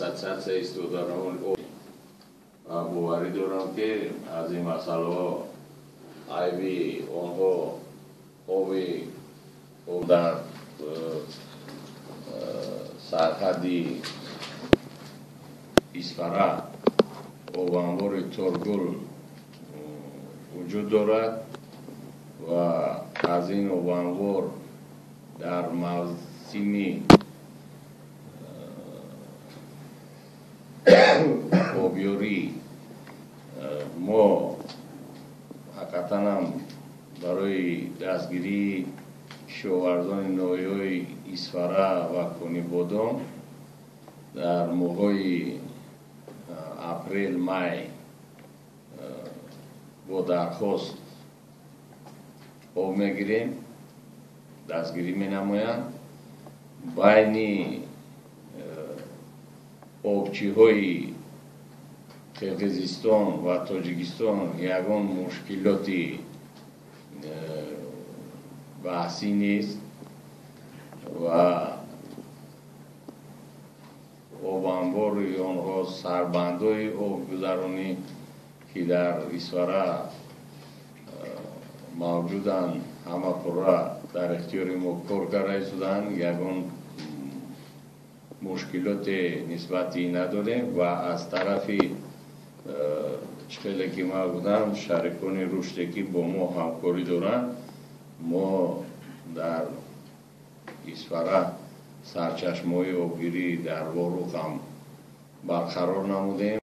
асоциация истодорон باوری دارم که از این مسئله آیوی آنها آبی در سرحدی اسفره و انبار ترگل وجود دارد و از این انبار در موسم آبیاری ما حقیقتاً هم برای دستگیری کشاورزان نوعی اسفره و کنی بادام در ماهای اپریل مای با درخواست آب میگیریم، دستگیری می نمایند. بین آبچی های قرقیزستان و تاجیکستان یگان مشکلاتی بحثی نیست و آب انبار آنها سربندهای آبگذرانی که در اسفره موجودند همه پره در اختیار ما کار کرده شدند. یگان مشکلات نسبتی نداریم و از طرف چخیلی که ما بودم شریکان رشدی که با ما همکاری دارند، ما در اسفره سرچشمه های آبگیری در واروق هم برقرار نمودیم.